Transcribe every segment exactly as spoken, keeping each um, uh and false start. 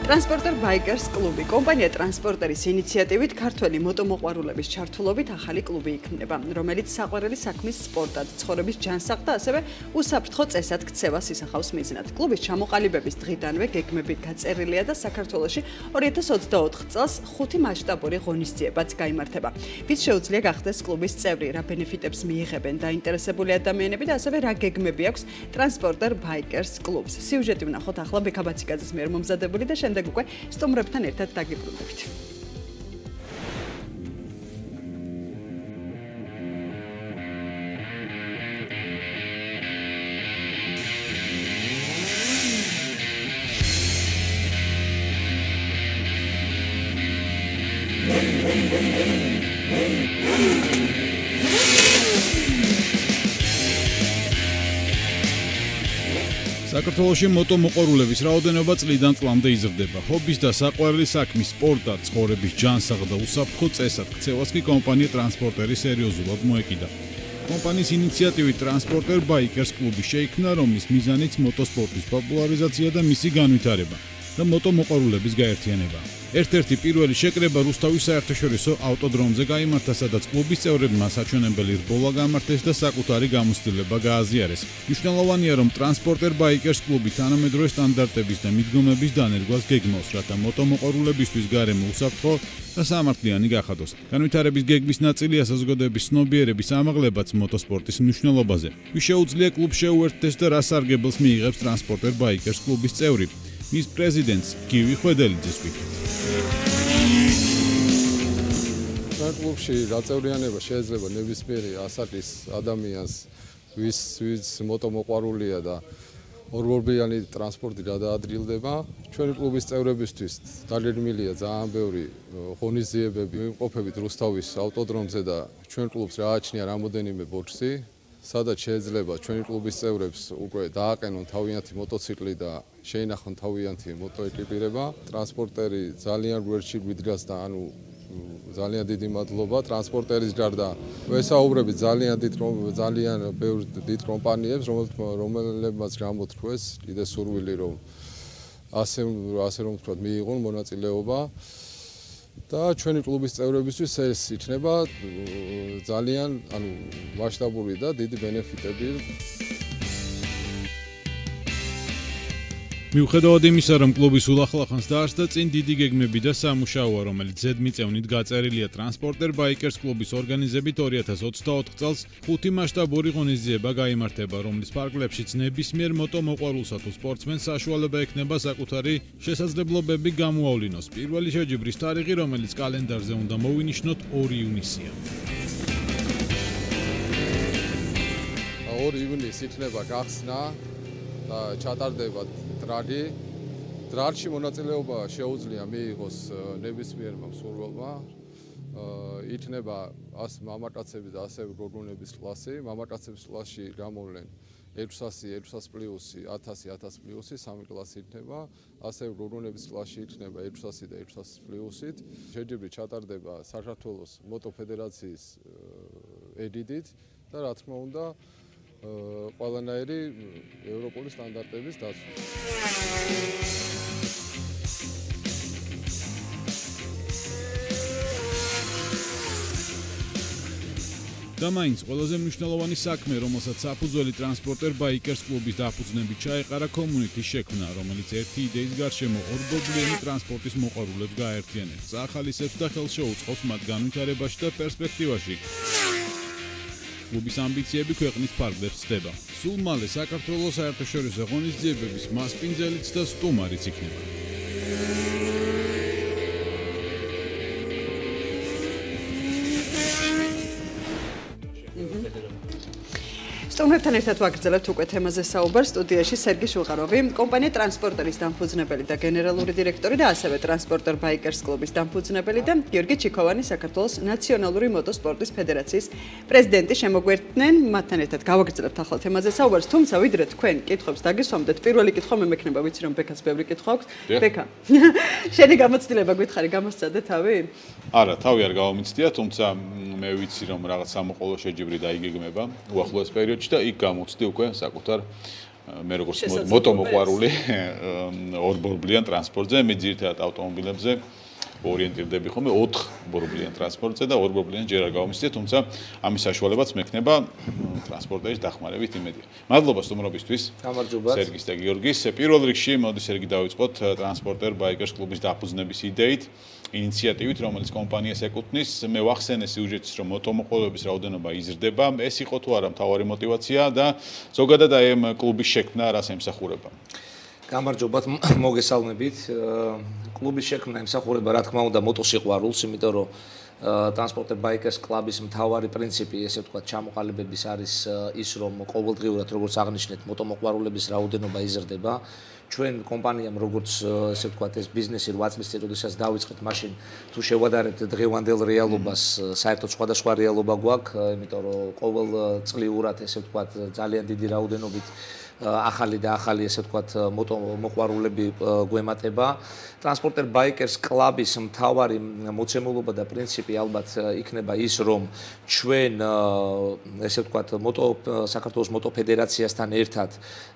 Transporter Bikers კლუბი კომპანია ტრანსპორტერის ინიციატივით ქართველი მოტომოყვარულების ჩართულობით ახალი კლუბი იქმნება, რომელიც საყვარელი საქმის სპორტად, ცხოვრების ჯანსაღ და ასევე უსაფრთხო წესად ქცევას ისახავს მიზნად. კლუბის ჩამოყალიბების დღიდანვე გეგმებით გაწერილია და საქართველოში ორი ათას ოცდაოთხ წელს ხუთი მასშტაბური ღონისძიებაც გაიმართება. ვის შეუძლია გახდეს კლუბის წევრი, რა ბენეფიტებს მიიღებენ დაინტერესებული ადამიანები და ასევე რა გეგმები აქვს Transporter Bikers კლუბს. სიუჟეტი ვნახოთ ახლა ბექაბაციკაძის მიერ მომზადებული და შემდეგ უკვე სტუმრებთან ერთად დაგიბრუნდებით. საქართველოში მოტომოყვარულების რაოდენობა წლიდან წლამდე იზრდება. ჰობის და საყვარელი საქმის სპორტად, ცხოვრების ჯანსაღ და უსაფრთხო წესად ქცევას კი კომპანია ტრანსპორტერი სერიოზულად მოეკიდა. კომპანიის ინიციატივით Transporter Bikers კლუბი შეიქმნა, რომლის მიზანიც მოტოსპორტის პოპულარიზაცია და მისი განვითარება და მოტომოყვარულების გაერთიანება. ერთ-ერთი პირველი შეკრება რუსთავის საერთაშორისო ავტოდრომზე გაიმართა, სადაც კლუბის წევრებმა საჩვენებელი რბოლა გამართეს და საკუთარი გამოცდილება გააზიარეს. მნიშვნელოვანია, რომ Transporter Bikers კლუბი თანამედროვე სტანდარტების და მიდგომების დანერგვას გეგმავს, რათა მოტომოყვარულებისთვის გარემო უსაფრთხო და სამართლიანი გახადოს. განვითარების გეგმის ნაწილია საზოგადოების ცნობიერების ამაღლებაც მოტოსპორტის მნიშვნელობაზე. ვის შეუძლია კლუბს შეუერთდეს და რა სარგებელს მიიღებს Transporter Bikers კლუბის წევრი. მის პრეზიდენტს გივი ხვედელიძეს ვით. კლუბში გაწევრიანება შეიძლება ნებისმიერი ასაკის ადამიანს, ვის ვის მოტომოყვარულია და ორბორბიანი ტრანსპორტი გადაადრილდება. ჩვენი კლუბის წევრებისთვის დაგეგმილია ძალიან ბევრი ღონისძიებები. ვიმყოფებით რუსთავის ავტოდრომზე და ჩვენ კლუბს გააჩნია რამოდენიმე ბოქსი, სადაც შეიძლება ჩვენი კლუბის წევრებს უკვე დააყენონ თავიანთი მოტოციკლი და შეინახონ თავიანთი მოტოეკიპირება. ტრანსპორტერი ძალიან გვერდში გვიდგას და ანუ ძალიან დიდი მადლობა ტრანსპორტერის გარდა ვესაუბრებით ძალიან დიდ ძალიან ბევრ დიდ კომპანიებს, რომელებმაც გამოთქვეს კიდე სურვილი, რომ ასე ასე რომ ვთქვათ, მიიღონ მონაწილეობა და ჩვენი კლუბის წევრებისთვის ეს იქნება ძალიან ანუ მასშტაბური და დიდი ბენეფიტები. მიუხედავად იმისა, რომ კლუბი სულ ახლახანს დაარსდა, წინ დიდი გეგმები და სამუშაოა, რომელიც ზედმიწევნით გაწერილია Transporter Bikers კლუბის ორგანიზებით ორი ათას ოცდაოთხ წელს ხუთი მასშტაბური ღონისძიება გაიმართება, რომლის ფარგლებშიც ნებისმიერ მოტომოყვარულსა თუ სპორტსმენს საშუალება ექნება საკუთარი შესაძლებლობები გამოავლინოს. პირველი შეჯიბრის თარიღი, რომელიც კალენდარზე უნდა მოვინიშნოთ, ორი ივნისია. ორი ივნისი იქნება გახსნა და ჩატარდება დრაგი. დრაგში მონაწილეობა შეუძლია მიიღოს ნებისმიერმა მსურველმა. იქნება მამაკაცების და ასევე გოგონების კლასი. მამაკაცების კლასში გამოვლენ ექვსასი, ექვსასი პლუსი, ათასი, ათასი პლუსი, სამი კლასი იქნება. ასევე გოგონების კლასში იქნება ექვსასი და ექვსასი პლუსით. შეჯიბრი ჩატარდება საქართველოს მოტოფედერაციის ეგიდით და რა თქმა უნდა ყველანაირი ევროპული სტანდარტების დაცვა. და მაინც ყველაზე მნიშვნელოვანი საქმე, რომელსაც საფუძველი Transporter Bikers კლუბის დაფუძნებით ჩაეყარა community შექმნა, რომელიც ერთი იდეის გარშემო ორბორბლიანი ტრანსპორტის მოყვარულებს გააერთიანებს, ახალისებს და ხელს შეუწყობს მათ განვითარებაში და პერსპექტივაში. კლუბის ამბიციები ქვეყნის ფარგლებს ცდება. სულ მალე საქართველოს საერთაშორისო ღონისძიებების მასპინძელიც და სტუმარიც იქნება. სტუმრებთან ერთად ვაგრძელებთ უკვე თემაზე საუბარს. სტუდიაში სერგი შუღაროვი, კომპანია ტრანსპორტერის დამფუძნებელი და გენერალური დირექტორი და ასევე Transporter Bikers კლუბის დამფუძნებელი და გიორგი ჩიქოვანი, საქართველოს ნაციონალური მოტოსპორტის ფედერაციის პრეზიდენტი შემოგვერთდნენ. მათთან ერთად გავაგრძელებთ ახლა თემაზე საუბარს, თუმცა ვიდრე თქვენ კითხვებს დაგისვამდეთ, პირველი კითხვა მე მექნება, ვიცი რომ ბექას ბევრი კითხვა აქვს. ბექა, შენი გამოცდილება გითხარი, გამოსცადე თავი? არა, თავი არ გავამიცდია, თუმცა მე ვიცი რომ რაღაც სამოყოლო შეჯიბრი დაიგეგმება უახლოეს პერიოდში და იქ გამოცდი უკვე საკუთარ მე როგორც მოტომოყვარული ორ ბორბლიან ტრანსპორტზე, მე ძირითადად ავტომობილებზე ორიენტირდები ხომ ოთხ ბორბლიან ტრანსპორტზე და ორ ბორბლიან ჯერ არ გავამისდე, თუმცა ამის საშუალებაც მექნება ტრანსპორტერის დახმარებით იმედია. მადლობა სტუმრობისთვის. გამარჯობათ. სერგის და გიორგის. პირველ რიგში მოდი სერგი დავიწყოთ ტრანსპორტერ ბაიკერს კლუბის დაფუძნების იდეით, ინიციატივით, რომელიც კომპანიას ეკუთვნის. მე ვახსენე სიუჟეტის, რომ მოტომოყოლების რაოდენობა იზრდება. ეს იყო თუ არა მთავარი мотиваცია და ზოგადად აი ამ კლუბის შექმნა რას ემსახურება? გამარჯობათ, მოგესალმებით. კლუბის შექმნა ემსახურება, რა თქმა უნდა, მოტოსიყვარულს, იმიტომ რომ ტრანსპორტერ ბაიკერს კლუბის მთავარი პრინციპი, ესე ვთქვათ, ჩამოყალიბების არის ის, რომ ყოველდღიურად, როგორც აღნიშნეთ, მოტომოყვარულების რაოდენობა იზრდება. ჩვენ კომპანიამ როგორც ესე ვთქვათ, ეს ბიზნესი რვა წლის წინ როდესაც დავიწყეთ, მაშინ თუ შევადარებთ დღევანდელ რეალობას, საერთოდ სხვადასხვა რეალობა გვაქვს, იმიტომ რომ ყოველწლიურად ესე ვთქვათ, ძალიან დიდი რაოდენობით ახალი და ახალი ესე ვთქვათ მოტომოყვარულები გვემატება. ტრანსპორტერ ბაიკერს კლუბის მთავარი მოცემულობა და პრინციპი ალბათ იქნება ის, რომ ჩვენ ესე ვთქვათ მოტო საქართველოს მოტო ფედერაციასთან ერთად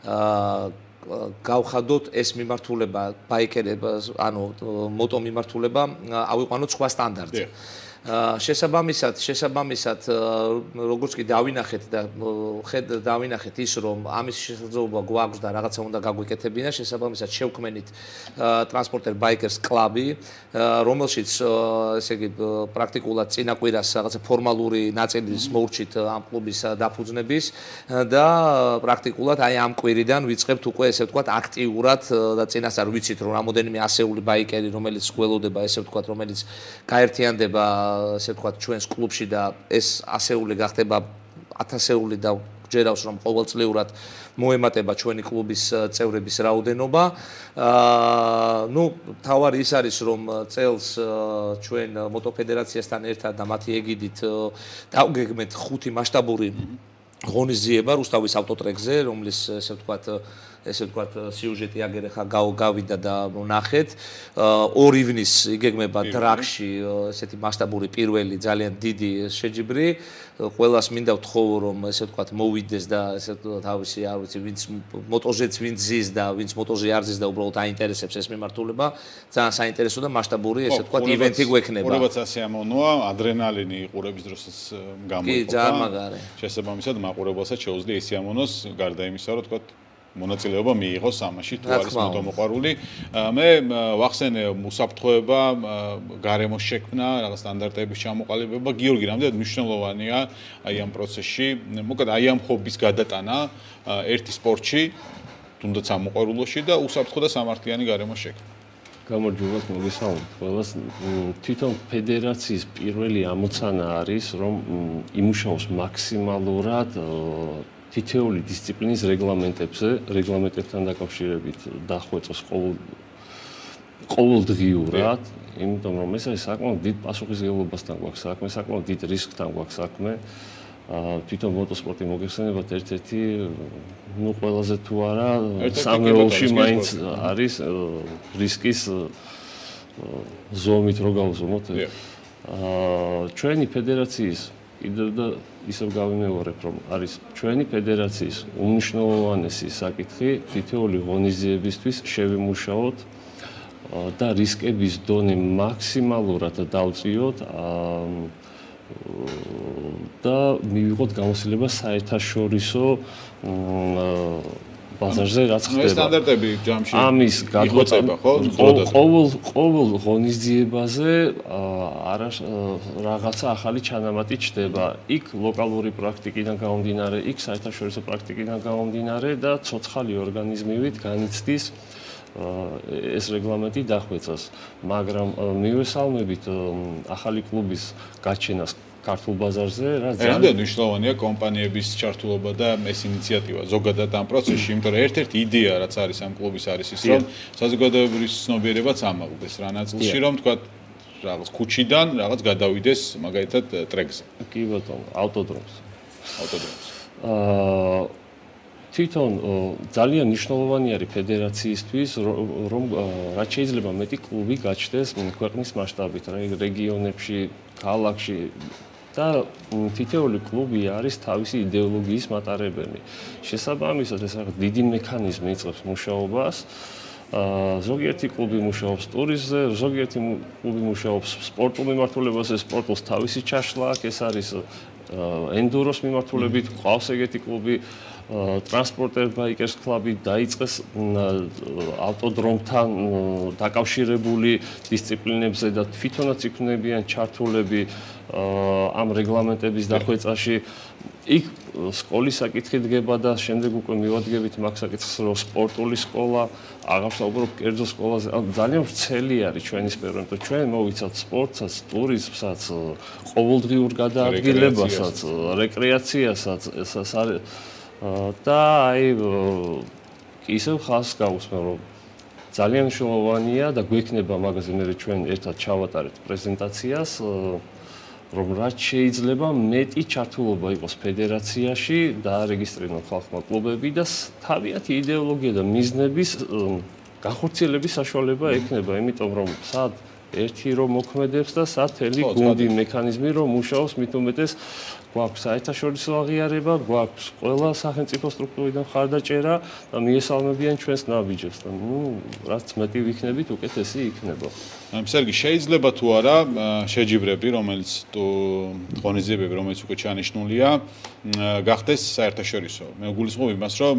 გავხადოთ ეს მიმართულება ბაიკერებს, ანუ მოტო მიმართულება ავიყვანოთ სხვა სტანდარტზე. შესაბამისად, შესაბამისად, როგორც კი დავინახეთ და ხედ დავინახეთ ის, რომ ამის შესაძლებლობა გვაქვს და რაღაცა უნდა გაგვიკეთებინა, შესაბამისად შევქმნით ტრანსპორტერ ბაიკერს კლუბი, რომელშიც ესე იგი პრაქტიკულად წინა კვირას რაღაცა ფორმალური ნაწილის მოურჩით ამ კლუბის დაფუძნების და პრაქტიკულად აი ამ კვირიდან ვიწყებთ უკვე ესე ვთქვათ აქტიურად და წინასწარ ვიცით, რომ რამოდენიმე ასეული ბაიკერი, რომელიც გველოდება, ესე ვთქვათ, რომელიც გაერთიანდება ასე ვთქვათ ჩვენს კლუბში და ეს ასეული გახდება ათასეული და გჯერავს რომ ყოველწლიურად მოემატება ჩვენი კლუბის წევრების რაოდენობა. აა ნუ თავარი ის არის რომ წელს ჩვენ მოტოფედერაციასთან ერთად და მათი ეგიდით დავგეგმეთ ხუთი მასშტაბური ღონისძიება რუსთავის ავტოტრეკზე, რომლის ესე ვთქვათ ესე ვთქვათ სიუჟეტი აგერ ხა გავიდა და ნახეთ. ორ ივნის იგეგმება დრაგში ესეთი მასშტაბური პირველი ძალიან დიდი შეჯიბრი. ყველას მინდა ვთხოვო რომ ესე ვთქვათ მოვიდეს და ესე თავისი არ ვიცი ვინც მოტოჟეც ვინც ზის და ვინც მოტოჟე არ ზის და უბრალოდ აინტერესებს ეს მიმართულება. ძალიან საინტერესო და მასშტაბური ესე ვთქვათ ივენთი გვექნება. ყურებაც ასე ამოვნოა, ადრენალინი ყურების დროსაც გამოიყოფა. კი, ძალიან მაგარი. შესაბამისად მაყურებელსაც შეუძლია ისე ამოვნოს, გარდა იმისა, რომ თქვათ მონაწილეობა მიიღოს ამაში თუ არის მოტომოყვარული. მე ვახსენე უსაფრთხოება, გარემოს შექმნა, რაღაც სტანდარტების ჩამოყალიბება. გიორგი, რამდენად მნიშვნელოვანია აი ამ პროცესში, მოკლედ აი ამ ჰობის გადატანა ერთი სპორტში, თუნდაც ამოყვარულოში და უსაფრთხო და სამართლიანი გარემოს შექმნა. გამარჯობათ, მოგესალმებით ყველას. თვითონ ფედერაციის პირველი ამოცანა არის, რომ იმუშაოს მაქსიმალურად თითოეული დისციპლინის რეგლამენტებზე, რეგლამენტებთან დაკავშირებით დახვეწოს ყოველ ყოველდღიურად, იმიტომ რომ ეს არის საკმაოდ დიდ პასუხისმგებლობასთან გვაქვს საქმე, საკმაოდ დიდ რისკთან გვაქვს საქმე. თვითონ მოტოსპორტი მოგეხსენებათ ერთ-ერთი ნუ ყველაზე თუ არა სამეულში მაინც არის რისკის ზომით რო გავზომოთ. ჩვენი ფედერაციის კიდევ და ისევ გავიმეორებ, რომ არის ჩვენი ფედერაციის უმნიშვნელოვანესი საკითხი თითოეული ღონისძიებისთვის შევიმუშაოთ და რისკების დონე მაქსიმალურად დავწიოთ და მივიღოთ გამოცდილება საერთაშორისო ბაზარზე რაც ხდება. ეს სტანდარტები ჯამში ამის იხვეწება, ხო? ყოველ ყოველ ღონისძიებაზე არა რაღაცა ახალი ჩანამატი ჩდება. იქ ლოკალური პრაქტიკიდან გამომდინარე, იქ საერთაშორისო პრაქტიკიდან გამომდინარე და ცოცხალი ორგანიზმივით განიცდის ეს რეგლამენტი დახვეწას. მაგრამ მივესალმებით ახალი კლუბის გაჩენას ქართულ ბაზარზე, რაც ძალიან მნიშვნელოვანია კომპანიების ჩართულობა და ეს ინიციატივა ზოგადად ამ პროცესში, იმიტომ რომ ერთ-ერთი იდეა რაც არის ამ კლუბის არის ის, რომ საზოგადოებრივი ცნობიერებაც ამაყდეს რა ნაწილში, რომ თქვა რაღაც ქუჩიდან რაღაც გადავიდეს მაგალითად ტრეკზე. კი ბატონო, ავტოდრომს. ავტოდრომს. აა თვითონ ძალიან მნიშვნელოვანი არის ფედერაციისთვის, რომ რაც შეიძლება მეტი კლუბი გაჩნდეს ქვეყნის მასშტაბით, რეგიონებში, ქალაქში და თითოეული კლუბი არის თავისი იდეოლოგიის მატარებელი. შესაბამისად, ეს რაღაც დიდი მექანიზმი იწყებს მუშაობას. ზოგიერთი კლუბი მუშაობს ტურიზმზე, ზოგიერთი კლუბი მუშაობს სპორტულ მიმართულებაზე, სპორტულს თავისი ჩაშლა აქვს, ეს არის ენდუროს მიმართულებით, ყავს ეგეთი კლუბი, ტრანსპორტერ ბაიკერს კლუბი დაიწყეს ავტოდრომთან დაკავშირებული დისციპლინებზე და თვითონაც იქნებიან ჩართულები ამ რეგლამენტების დახვეწაში. იქ სკოლის საკითხი დგება და შემდეგ უკვე მივადგებით მაგ საკითხს, რომ სპორტული სკოლა, აღარ ვსაუბრობ კერძო სკოლაზე, ძალიან ვრცელი არის ჩვენი სპერონტო. ჩვენ მოვიცავთ სპორტსაც, ტურიზმსაც, ყოველდღიურ გადაადგილებასაც, რეკრეაციასაც, ეს არის და აი ისევ ხალხს გავუსმენ, რომ ძალიან მნიშვნელოვანია და გვექნება მაგაზე მე ჩვენ ერთად ჩავატარებთ პრეზენტაციას, რომ რაც შეიძლება მეტი ჩართულობა იყოს ფედერაციაში და რეგისტრირონ ხალხმა კლუბები და თავიანთი იდეოლოგია და მიზნების განხორციელების საშუალება ექნება, იმიტომ რომ სად ერთი რომ მოქმედებს და სად თელი გუნდი მექანიზმი რომ მუშაობს, მით უმეტეს გვაქვს საერთაშორისო აღიარება, გვაქვს ყველა სახელმწიფო სტრუქტურიდან ხარდაჭერა და მიესალმებიან ჩვენს ნაბიჯებს და ნუ რაც მეტი ვიქნებით, უკეთესი იქნება. სერგი, შეიძლება თუ არა შეჯიბრები, რომელიც ღონისძიებები, რომელიც უკვე ჩანიშნულია, გახდეს საერთაშორისო. მე გულისხმობ იმას, რომ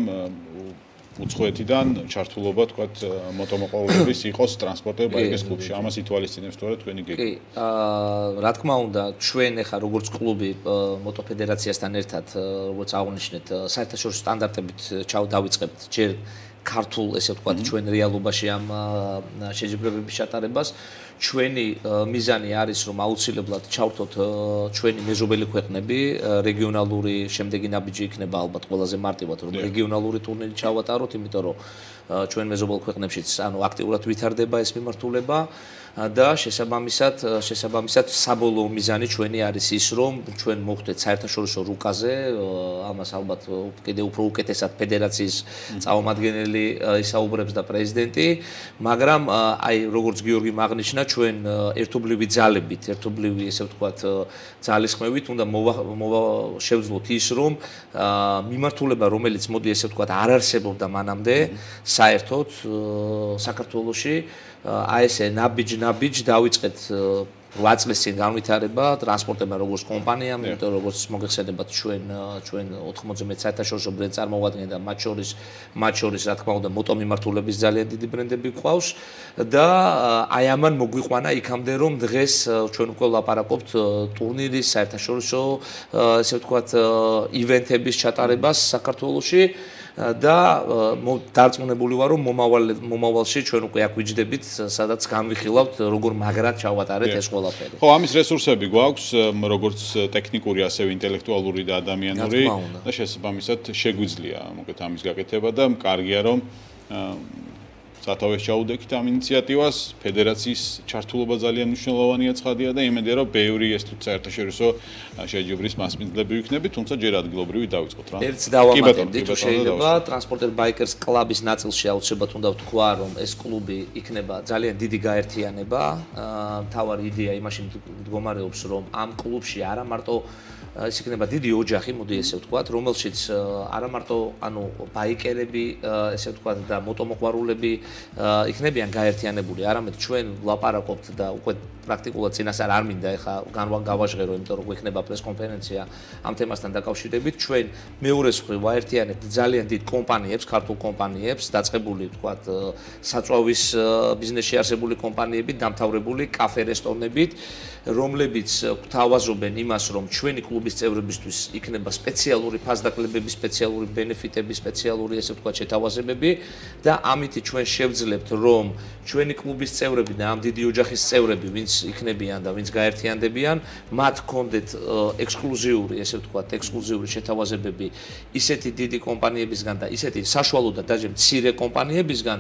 უცხოეთიდან ჩართულობა, თქვათ, მოტომოყვარულების იყოს ტრანსპორტერ ბაიკერს კლუბში. ამას ითვალისწინებს თუ არა თქვენი გეგმა? კი, რა თქმა უნდა, ჩვენ ახლა როგორც კლუბი მოტოფედერაციასთან ერთად, როგორც აღნიშნეთ, საერთაშორისო სტანდარტებით ჩავდავიწყებთ ჯერ ქართულ, ესე ვთქვათ, ჩვენ რეალობაში ამ შეჯიბრებების ჩატარებას. ჩვენი მიზანი არის, რომ აუცილებლად ჩავრთოთ ჩვენი მეზობელი ქვეყნები, რეგიონალური შემდეგი ნაბიჯი იქნება ალბათ ყველაზე მარტივად, რომ რეგიონალური ტურნირი ჩავატაროთ, იმიტომ რომ ჩვენ მეზობელ ქვეყნებშიც ანუ აქტიურად ვითარდება ეს მიმართულება და შესაბამისად, შესაბამისად საბოლოო მიზანი ჩვენი არის ის, რომ ჩვენ მოხვდეთ საერთაშორისო რუკაზე, ამას ალბათ კიდევ უფრო უკეთესად ფედერაციის წარმომადგენელი ისაუბრებს და პრეზიდენტი, მაგრამ აი როგორც გიორგი აღნიშნა, ჩვენ ერთობლივი ძალებით, ერთობლივი ესე ვთქვათ, ძალისხმევით უნდა შევძლოთ ის, რომ მიმართულება, რომელიც მოდი ესე ვთქვათ, არ არსებობდა მანამდე საერთოდ საქართველოში, აი ესე ნაბიჯ-ნაბიჯ დავიწყეთ რვა წლის წინ განვითარება ტრანსპორტებმა როგორც კომპანიამ, იმიტომ რომ როგორც მოგეხსენებათ ჩვენ ჩვენ ოთხმოცდე მეტ საერთაშორისო ბრენდ წარმოვადგენთ და მათ შორის მათ შორის რა თქმა უნდა მოტომიმართულების ძალიან დიდი ბრენდები გვყავს და აი ამან მოგვიყვანა იქამდე რომ დღეს ჩვენ უკვე ვლაპარაკობთ ტურნირის საერთაშორისო ესე ვთქვათ ივენთების ჩატარებას საქართველოში და დარწმუნებული ვარ რომ მომავალ მომავალში ჩვენ უკვე აქ ვიჯდებით სადაც განვიხილავთ როგორ მაგრად ჩავატარეთ ეს ყველაფერი. ხო, ამის რესურსები გვაქვს, როგორც ტექნიკური, ასევე ინტელექტუალური და ადამიანური და შესაბამისად შეგვიძლია მოკეთ ამის გაკეთება და კარგია რომ სათავეს ჩაუდექით ამ ინიციატივას, ფედერაციის ჩართულობა ძალიან მნიშვნელოვანია ცხადია და იმედია რომ ბევრი ეს თუ საერთაშორისო შეჯიბრის მასპინძლები ვიქნებით, თუმცა ჯერ ადგილობრივი დავიწყოთ რა. ერთს დავამატებდი თუ შეიძლება ტრანსპორტერ ბაიკერს კლუბის ნაწილში აუცილებლად უნდა ვთქვა რომ ეს კლუბი იქნება ძალიან დიდი გაერთიანება. მთავარი იდეა იმაში მდგომარეობს რომ ამ კლუბში არა მარტო ეს იქნება დიდი ოჯახი, მოდი ესე ვთქვათ, რომელშიც არა მარტო ანუ ბაიკერები, ესე ვთქვათ და მოტომოყვარულები იქნებიან გაერთიანებული, არამედ ჩვენ ვლაპარაკობთ და უკვე პრაქტიკულად წინასწარ არ მინდა ეხა გავაჟღერო, იმიტომ რომ გვექნება პრესკონფერენცია ამ თემასთან დაკავშირებით. ჩვენ მეორეს მხრივ ვაერთიანებთ ძალიან დიდ კომპანიებს, ქართულ კომპანიებს, დაწყებული ვთქვათ საწვავის ბიზნესში არსებული კომპანიები, დამთავრებული კაფე რესტორნებით, რომლებიც გვთავაზობენ იმას, რომ ჩვენი კლუბის წევრებისთვის იქნება სპეციალური ფასდაკლებები, სპეციალური ბენეფიტები, სპეციალური ესე ვთქვათ შეთავაზებები და ამით ჩვენ შევძლებთ, რომ ჩვენი კლუბის წევრები და ამ დიდი ოჯახის წევრები, ვინც იქნებიან და ვინც გაერთიანდებიან, მათ გქონდეთ ექსკლუზიური, ესე ვთქვათ, ექსკლუზიური შეთავაზებები ისეთი დიდი კომპანიებისგან და ისეთი საშუალო და დაჟე მცირე კომპანიებისგან,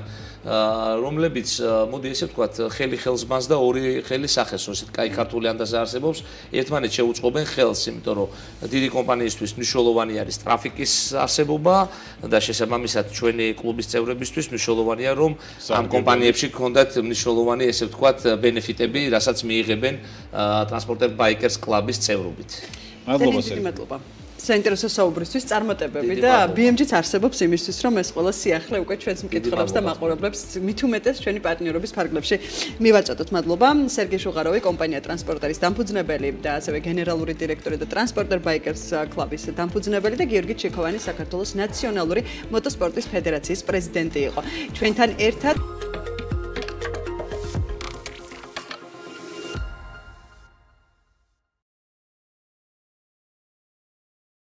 რომლებიც მოდი ესე ვთქვათ, ხელი ხელს ბანს და ორი ხელი სახეს, ისეთ კაი ქართული ანდაზა არსებობს, ერთმანეთს შეუწყობენ ხელს, იმიტომ რომ დიდი კომპანიისთვის მნიშვნელოვანი არის ტრაფიკის არსებობა და შესაბამისად ჩვენი კლუბის წევრებისთვის მნიშვნელოვანია რომ ამ კომპანიებში გქონდათ მნიშვნელოვანი ესე ვთქვათ ბენეფიტები, რასაც მიიღებენ ტრანსპორტერ ბაიკერს კლუბის წევრობით. მადლობა სერგო. საინტერესო საუბრისთვის წარმატებები და ბი ემ ჯიც არსებობს იმისთვის რომ ეს ყველა სიახლე უკვე ჩვენს მკითხველებს და მაყურებლებს მით უმეტეს ჩვენი პარტნიორობის ფარგლებში მივაწოდოთ. მადლობა სერგეი შუღაროვი, კომპანია ტრანსპორტერის დამფუძნებელი და ასევე გენერალური დირექტორი და ტრანსპორტერ ბაიკერს კლუბის დამფუძნებელი და გიორგი ჩიქოვანი, საქართველოს ნაციონალური მოტოსპორტის ფედერაციის პრეზიდენტი იყო. ჩვენთან ერთად